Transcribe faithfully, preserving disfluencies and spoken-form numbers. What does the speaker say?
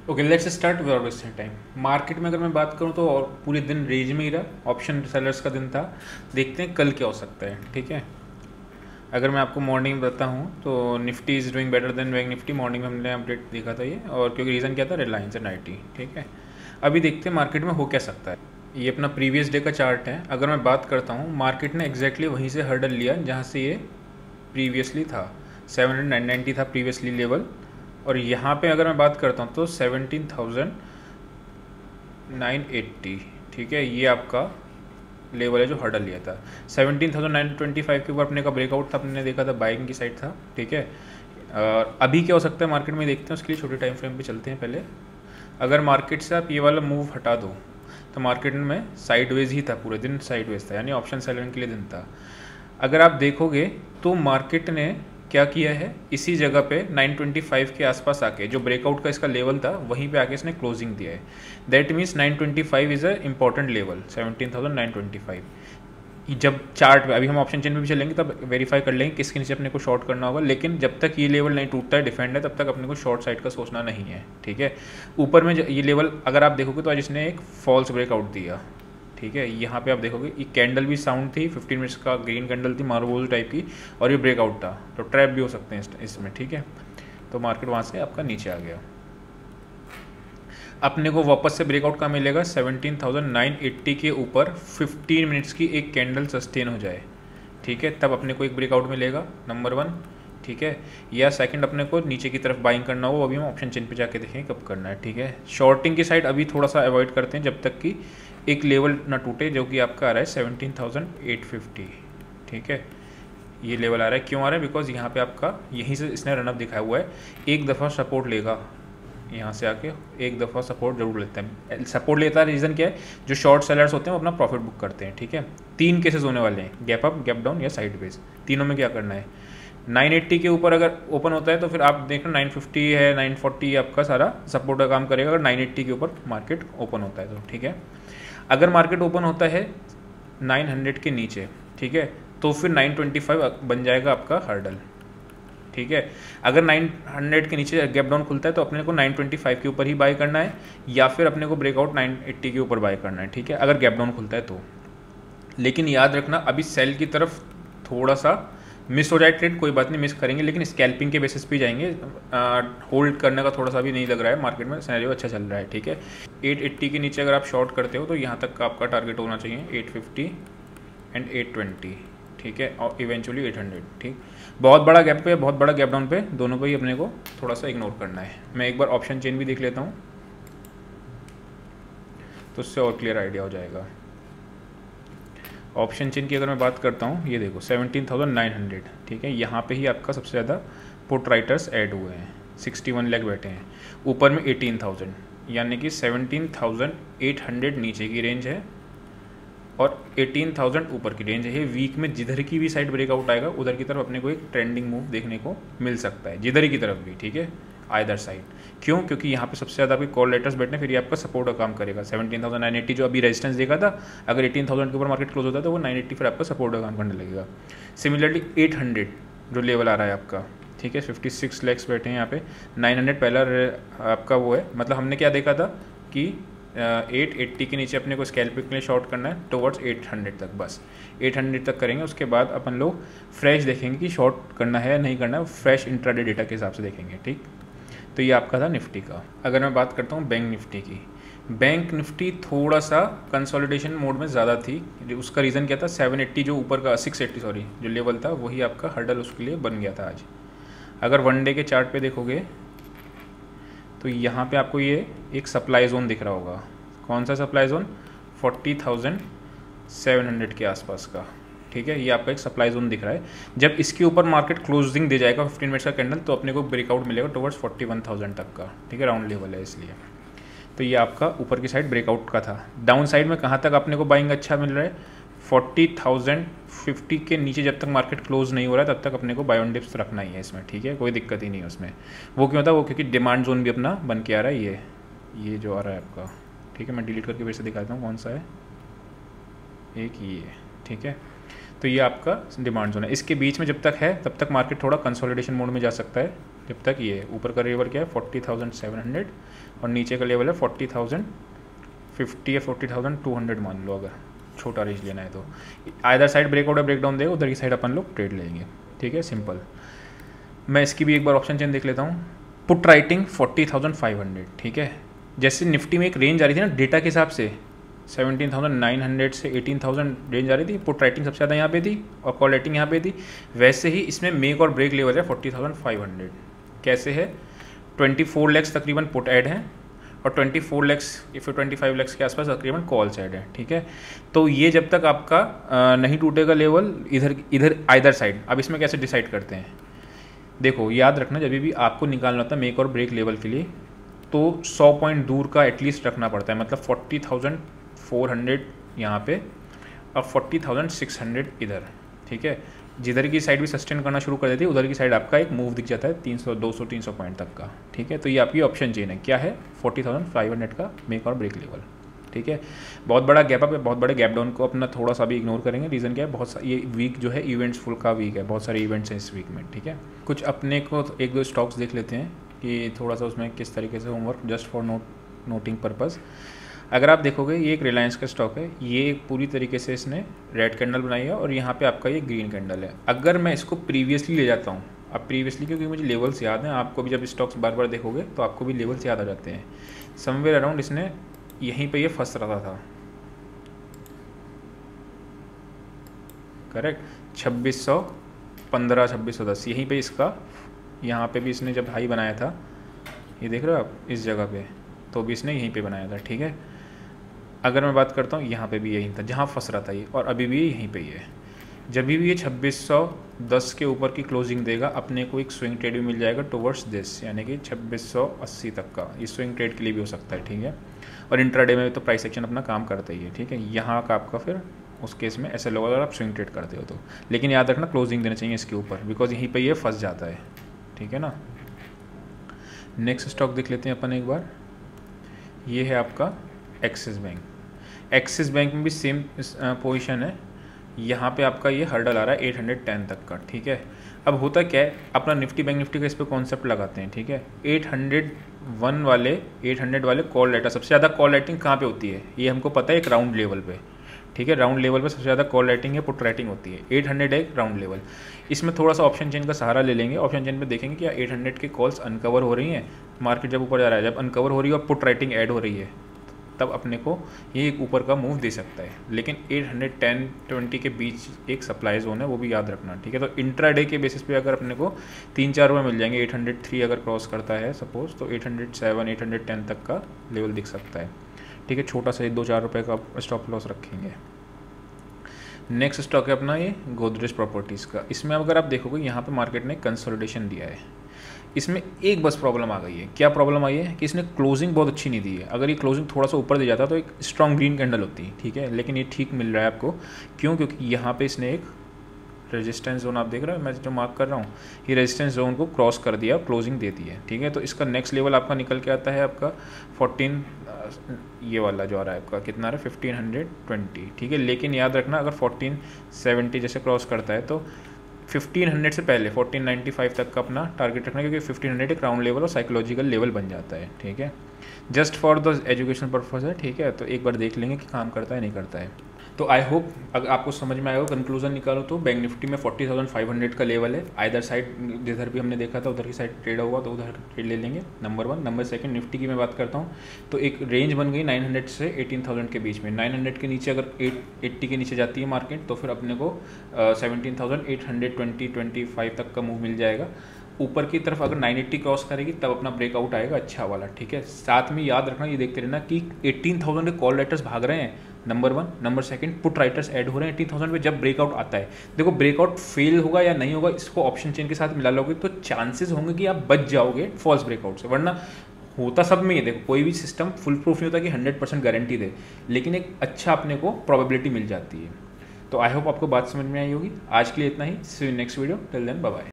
Okay, let's start without wasting time. Market में अगर मैं बात करूं तो और पूरे दिन रेंज में ही रहा, ऑप्शन सेलर्स का दिन था। देखते हैं कल क्या हो सकता है। ठीक है, अगर मैं आपको मॉर्निंग बताता हूं तो Nifty is doing better than bank Nifty. Morning में हमने अपडेट देखा था ये, और क्योंकि रीज़न क्या था, रिलायंस एंड आई टी। ठीक है, अभी देखते हैं मार्केट में हो क्या सकता है। ये अपना प्रीवियस डे का चार्ट है। अगर मैं बात करता हूँ, मार्केट ने एग्जैक्टली वहीं से हर्डल लिया जहाँ से ये प्रीवियसली था। सेवन हंड्रेड नाइन्टी था प्रीवियसली लेवल, और यहाँ पे अगर मैं बात करता हूँ तो सेवनटीन थाउजेंड नाइन एट्टी। ठीक है, ये आपका लेवल है जो हर्डल लिया था। Seventeen thousand nine twenty five के ऊपर अपने का ब्रेकआउट था, अपने देखा था बाइंग की साइड था। ठीक है, और अभी क्या हो सकता है मार्केट में देखते हैं, उसके लिए छोटे टाइम फ्रेम पे चलते हैं पहले। अगर मार्केट से आप ये वाला मूव हटा दो तो मार्केट में साइडवेज ही था, पूरे दिन साइडवेज था, यानी ऑप्शन सेलर के लिए दिन था। अगर आप देखोगे तो मार्केट ने क्या किया है, इसी जगह पे नाइन ट्वेंटी फाइव के आसपास आके जो ब्रेकआउट का इसका लेवल था वहीं पे आके इसने क्लोजिंग दिया है। That means nine twenty five is a important level, seventeen thousand nine twenty five. जब चार्ट पे, अभी हम ऑप्शन चेन में भी चलेंगे तब वेरीफाई कर लेंगे किसके नीचे अपने को शॉर्ट करना होगा, लेकिन जब तक ये लेवल नहीं टूटता है, डिफेंड है, तब तक अपने को शॉर्ट साइड का सोचना नहीं है। ठीक है, ऊपर में ये लेवल अगर आप देखोगे तो आज इसने एक फॉल्स ब्रेकआउट दिया। ठीक है, यहाँ पे आप देखोगे ये कैंडल भी साउंड थी, फिफ्टीन मिनट्स का ग्रीन कैंडल थी मार्बोल टाइप की, और ये ब्रेकआउट था, तो ट्रैप भी हो सकते हैं इसमें। ठीक है, तो मार्केट वहाँ से आपका नीचे आ गया। अपने को वापस से ब्रेकआउट कहाँ मिलेगा, सेवनटीन थाउजेंड नाइन एट्टी के ऊपर फिफ्टीन मिनट्स की एक कैंडल सस्टेन हो जाए। ठीक है, तब अपने को एक ब्रेकआउट मिलेगा, नंबर वन। ठीक है, या सेकंड अपने को नीचे की तरफ बाइंग करना हो, अभी हम ऑप्शन चेन पे जाके देखेंगे कब करना है। ठीक है, शॉर्टिंग की साइड अभी थोड़ा सा अवॉइड करते हैं जब तक कि एक लेवल ना टूटे, जो कि आपका आ रहा है सेवनटीन थाउजेंड एट फिफ्टी। ठीक है, ये लेवल आ रहा है, क्यों आ रहा है, बिकॉज यहाँ पे आपका यहीं से इसने रनअप दिखाया हुआ है। एक दफ़ा सपोर्ट लेगा, यहाँ से आके एक दफ़ा सपोर्ट जरूर लेते हैं। सपोर्ट लेता है, रीज़न क्या है, जो शॉर्ट सेलर्स होते हैं वो अपना प्रॉफिट बुक करते हैं। ठीक है, तीन केसेस होने वाले हैं, गैप अप, गैप डाउन या साइड बेस। तीनों में क्या करना है, नाइन एट्टी के ऊपर अगर ओपन होता है तो फिर आप देखना नाइन फिफ्टी है, नाइन फोर्टी आपका सारा सपोर्ट का काम करेगा, अगर नाइन एट्टी के ऊपर मार्केट ओपन होता है तो। ठीक है, अगर मार्केट ओपन होता है नाइन हंड्रेड के नीचे, ठीक है, तो फिर नाइन ट्वेंटी फाइव बन जाएगा आपका हर्डल। ठीक है, अगर नाइन हंड्रेड के नीचे गैप डाउन खुलता है तो अपने को नाइन ट्वेंटी फाइव के ऊपर ही बाय करना है, या फिर अपने को ब्रेकआउट नाइन एट्टी के ऊपर बाय करना है। ठीक है, अगर गैप डाउन खुलता है तो। लेकिन याद रखना, अभी सेल की तरफ थोड़ा सा मिस हो जाए ट्रेड, कोई बात नहीं, मिस करेंगे, लेकिन स्कैल्पिंग के बेसिस पे जाएंगे। होल्ड करने का थोड़ा सा भी नहीं लग रहा है, मार्केट में सिनेरियो अच्छा चल रहा है। ठीक है, एट एट्टी के नीचे अगर आप शॉर्ट करते हो तो यहाँ तक का आपका टारगेट होना चाहिए eight fifty and eight twenty. ठीक है, और इवेंचुअली एट हंड्रेड। ठीक, बहुत बड़ा गैप पे, बहुत बड़ा गैप डाउन पे, दोनों पे ही अपने को थोड़ा सा इग्नोर करना है। मैं एक बार ऑप्शन चेन भी देख लेता हूँ तो उससे और क्लियर आइडिया हो जाएगा। ऑप्शन चेन की अगर मैं बात करता हूँ, ये देखो सेवनटीन थाउजेंड नाइन हंड्रेड। ठीक है, यहाँ पे ही आपका सबसे ज़्यादा पुट राइटर्स ऐड हुए हैं, सिक्सटी वन लाख बैठे हैं। ऊपर में एटीन थाउजेंड, यानी कि सेवनटीन थाउजेंड एट हंड्रेड नीचे की रेंज है और एटीन थाउजेंड ऊपर की रेंज है। वीक में जिधर की भी साइड ब्रेकआउट आएगा उधर की तरफ अपने को एक ट्रेंडिंग मूव देखने को मिल सकता है, जिधर की तरफ भी। ठीक है, आइदर साइड। क्यों, क्योंकि यहाँ पे सबसे ज़्यादा आपके कॉल लेटर्स बैठने, फिर ये आपका सपोर्ट का काम करेगा। सेवनटीन थाउजेंड नाइन एट्टी जो अभी रेजिस्टेंस देखा था, अगर एटीन थाउजेंड के ऊपर मार्केट क्लोज होता है तो वो नाइन एट्टी फिर आपका सपोर्ट का काम करने लगेगा। सिमिलरली एट हंड्रेड जो लेवल आ रहा है आपका, ठीक है, फिफ्टी सिक्स लैक्स बैठे हैं यहाँ पे, नाइन हंड्रेड पहला आपका वो है। मतलब हमने क्या देखा था कि एट एट्टी के नीचे अपने को स्कैल्पिंग के लिए शॉर्ट करना है टुवर्ड्स एट हंड्रेड तक, बस एट हंड्रेड तक करेंगे। उसके बाद अपन लोग फ्रेश देखेंगे कि शॉर्ट करना है या नहीं करना है, फ्रेश इंट्राडे डेटा के हिसाब से देखेंगे। ठीक, तो ये आपका था निफ्टी का। अगर मैं बात करता हूँ बैंक निफ्टी की, बैंक निफ्टी थोड़ा सा कंसोलिडेशन मोड में ज़्यादा थी। उसका रीज़न क्या था, सेवन एट्टी जो ऊपर का सिक्स एट्टी सॉरी जो लेवल था वही आपका हर्डल उसके लिए बन गया था आज। अगर वन डे के चार्ट पे देखोगे तो यहाँ पे आपको ये एक सप्लाई जोन दिख रहा होगा। कौन सा supply zone, forty thousand seven hundred के आसपास का। ठीक है, ये आपका एक सप्लाई जोन दिख रहा है। जब इसके ऊपर मार्केट क्लोजिंग दे जाएगा फिफ्टीन मिनट्स का कैंडल तो अपने को ब्रेकआउट मिलेगा टुवर्ड्स फोर्टी वन थाउजेंड तक का। ठीक है, राउंड लेवल है इसलिए। तो ये आपका ऊपर की साइड ब्रेकआउट का था। डाउन साइड में कहाँ तक अपने को बाइंग अच्छा मिल रहा है, फोर्टी थाउजेंड फिफ्टी के नीचे जब तक मार्केट क्लोज नहीं हो रहा है तब तक अपने को बाय ऑन डिप्स रखना ही है इसमें। ठीक है, कोई दिक्कत ही नहीं है उसमें। वो क्यों होता है, वो क्योंकि डिमांड जोन भी अपना बन के आ रहा है, ये ये जो आ रहा है आपका। ठीक है, मैं डिलीट करके फिर से दिखाता हूँ कौन सा है, एक ये। ठीक है, तो ये आपका डिमांड जोन है। इसके बीच में जब तक है तब तक मार्केट थोड़ा कंसोलिडेशन मोड में जा सकता है, जब तक ये ऊपर का लेवल क्या है फोर्टी थाउजेंड सेवन हंड्रेड और नीचे का लेवल है फोर्टी थाउजेंड फिफ्टी या फोर्टी थाउजेंड टू हंड्रेड मान लो, अगर छोटा रेंज लेना है तो। आइदर साइड ब्रेकआउट या ब्रेकडाउन देगा, उधर की साइड अपन लोग ट्रेड लेंगे, ठीक है, सिंपल। मैं इसकी भी एक बार ऑप्शन चेन देख लेता हूँ। Put writing forty thousand five hundred, ठीक है। जैसे निफ्टी में एक रेंज आ रही थी ना डेटा के हिसाब से, सेवनटीन थाउजेंड नाइन हंड्रेड से एटीन थाउजेंड रेंज आ रही थी, पुट राइटिंग सबसे ज़्यादा यहाँ पे थी और कॉल राइटिंग यहाँ पे थी। वैसे ही इसमें मेक और ब्रेक लेवल है फोर्टी थाउजेंड फाइव हंड्रेड। कैसे है, ट्वेंटी फोर लैक्स तकरीबन पुट ऐड है और ट्वेंटी फोर लैक्स या फिर ट्वेंटी फाइव लैक्स के आसपास तकरीबन कॉल्स ऐड है, ठीक है। तो ये जब तक आपका आ, नहीं टूटेगा लेवल इधर इधर आइदर साइड। अब इसमें कैसे डिसाइड करते हैं, देखो याद रखना, जब भी आपको निकालना होता है मेक और ब्रेक लेवल के लिए तो सौ पॉइंट दूर का एटलीस्ट रखना पड़ता है, मतलब फोर्टी थाउजेंड फोर हंड्रेड यहाँ पे और फोर्टी थाउजेंड सिक्स हंड्रेड इधर, ठीक है। जिधर की साइड भी सस्टेन करना शुरू कर देती है उधर की साइड आपका एक मूव दिख जाता है तीन सौ दो सौ तीन सौ पॉइंट तक का, ठीक है। तो ये आपकी ऑप्शन चेन है, क्या है, फोर्टी थाउजेंड फाइव हंड्रेड का मेक और ब्रेक लेवल, ठीक है। बहुत बड़ा गैप अप है, बहुत बड़े गैप डाउन को अपना थोड़ा सा भी इग्नोर करेंगे। रीज़न क्या है, बहुत सा ये वीक जो है इवेंट्स फुल का वीक है, बहुत सारे इवेंट्स हैं इस वीक में, ठीक है। कुछ अपने को एक दो स्टॉक्स देख लेते हैं कि थोड़ा सा उसमें किस तरीके से homework, just for note noting purpose. अगर आप देखोगे ये एक रिलायंस का स्टॉक है, ये पूरी तरीके से इसने रेड कैंडल बनाई है और यहाँ पे आपका ये ग्रीन कैंडल है। अगर मैं इसको प्रीवियसली ले जाता हूँ, अब प्रीवियसली क्योंकि मुझे लेवल्स याद हैं, आपको भी जब स्टॉक्स बार बार देखोगे तो आपको भी लेवल्स याद आ जाते हैं। समवेयर अराउंड इसने यहीं पे ये फंस रहा था, करेक्ट, छब्बीस सौ पंद्रह छब्बीस सौ दस यहीं पे इसका, यहाँ पे भी इसने जब हाई बनाया था, ये देख रहे हो आप इस जगह पे, तो भी इसने यहीं पे बनाया था, ठीक है। अगर मैं बात करता हूँ यहाँ पे भी यही था जहाँ फंस रहा था ये, और अभी भी यहीं पे ही है। जब भी ये छब्बीस सौ दस के ऊपर की क्लोजिंग देगा अपने को एक स्विंग ट्रेड भी मिल जाएगा टुवर्ड्स दिस, यानी कि छब्बीस सौ अस्सी तक का। ये स्विंग ट्रेड के लिए भी हो सकता है, ठीक है। और इंट्राडे में तो प्राइस एक्शन अपना काम करता ही है, ठीक है। यहाँ का आपका फिर उस केस में ऐसे लोग अगर आप स्विंग ट्रेड करते हो तो, लेकिन याद रखना क्लोजिंग देना चाहिए इसके ऊपर, बिकॉज यहीं पर ये फंस जाता है, ठीक है ना। नेक्स्ट स्टॉक देख लेते हैं अपन एक बार। ये है आपका एक्सिस बैंक। एक्सिस बैंक में भी सेम पोजीशन है, यहाँ पे आपका ये हर्डल आ रहा है एट हंड्रेड टेन तक का, ठीक है। अब होता क्या है, अपना निफ्टी बैंक निफ्टी का इस पर कॉन्सेप्ट लगाते हैं, ठीक है। एट हंड्रेड वन वाले एट हंड्रेड वाले कॉल राइटर, सबसे ज़्यादा कॉल राइटिंग कहाँ पे होती है ये हमको पता है, एक राउंड लेवल पे, ठीक है। राउंड लेवल पे सबसे ज़्यादा कॉल राइटिंग है, पुट राइटिंग होती है। एट हंड्रेड है एक राउंड लेवल। इसमें थोड़ा सा ऑप्शन चेन का सहारा ले लेंगे, ऑप्शन चेन पे देखेंगे कि एट हंड्रेड के कॉल्स अनकवर हो रही हैं, मार्केट जब ऊपर जा रहा है, जब अनकवर हो रही है और पुट राइटिंग ऐड हो रही है, तब अपने को ये एक ऊपर का मूव दे सकता है। लेकिन एट हंड्रेड टेन ट्वेंटी के बीच एक सप्लाई जोन है, वो भी याद रखना, ठीक है। तो इंट्राडे के बेसिस पे अगर अपने को तीन चार रुपये मिल जाएंगे, एट हंड्रेड थ्री अगर क्रॉस करता है सपोज, तो eight hundred seven eight hundred ten तक का लेवल दिख सकता है, ठीक है। छोटा सा दो चार रुपये का स्टॉप लॉस रखेंगे। नेक्स्ट स्टॉक है अपना ये गोदरेज प्रॉपर्टीज़ का। इसमें अगर आप देखोगे यहाँ पे मार्केट ने कंसोलिडेशन दिया है। इसमें एक बस प्रॉब्लम आ गई है, क्या प्रॉब्लम आई है कि इसने क्लोजिंग बहुत अच्छी नहीं दी है। अगर ये क्लोजिंग थोड़ा सा ऊपर दे जाता तो एक स्ट्रॉन्ग ग्रीन कैंडल होती, ठीक है। लेकिन ये ठीक मिल रहा है आपको, क्यों, क्योंकि यहाँ पे इसने एक रेजिस्टेंस जोन, आप देख रहे हो मैं जो मार्क कर रहा हूँ, ये रेजिस्टेंस जोन को क्रॉस कर दिया, क्लोजिंग दे दी है, ठीक है। तो इसका नेक्स्ट लेवल आपका निकल के आता है आपका फोर्टीन, ये वाला जो आ रहा है आपका कितना आ रहा है फिफ्टीन हंड्रेड ट्वेंटी, ठीक है। लेकिन याद रखना अगर फोर्टीन सेवेंटी जैसे क्रॉस करता है तो फिफ्टीन हंड्रेड से पहले फोर्टीन नाइन्टी फाइव तक का अपना टारगेट रखना, क्योंकि फिफ्टीन हंड्रेड एक राउंड लेवल और साइकोलॉजिकल लेवल बन जाता है, ठीक है। Just for the education purpose है, ठीक है। तो एक बार देख लेंगे कि काम करता है नहीं करता है। तो आई होप अगर आपको समझ में आया हो, कंक्लूजन निकालो तो बैंक निफ्टी में फोर्टी थाउजेंड फाइव हंड्रेड का लेवल है। आइदर साइड जिधर भी हमने देखा था उधर की साइड ट्रेड हुआ तो उधर ट्रेड ले लेंगे, number one. Number second, Nifty की मैं बात करता हूँ तो एक रेंज बन गई नाइन हंड्रेड से एटीन थाउजेंड के बीच में। नाइन हंड्रेड के नीचे अगर एट एट्टी के नीचे जाती है मार्केट तो फिर अपने को seventeen thousand eight hundred twenty twenty five तक का मूव मिल जाएगा। ऊपर की तरफ अगर नाइन एट्टी क्रॉस करेगी तब अपना ब्रेकआउट आएगा अच्छा वाला, ठीक है। साथ में याद रखना, ये देखते रहना कि एटीन थाउजेंड के कॉल राइटर्स भाग रहे हैं, number one. Number second, put writers add हो रहे हैं एटीन थाउजेंड पे। जब ब्रेकआउट आता है, देखो ब्रेकआउट फेल होगा या नहीं होगा, इसको ऑप्शन चेन के साथ मिला लोगे तो चांसेस होंगे कि आप बच जाओगे फॉल्स ब्रेकआउट से। वरना होता सब में ये, देखो कोई भी सिस्टम फुल प्रूफ नहीं होता कि हंड्रेड परसेंट गारंटी दे, लेकिन एक अच्छा अपने को प्रोबेबिलिटी मिल जाती है। तो आई होप आपको बात समझ में आई होगी। आज के लिए इतना ही, see you next video, till then bye bye.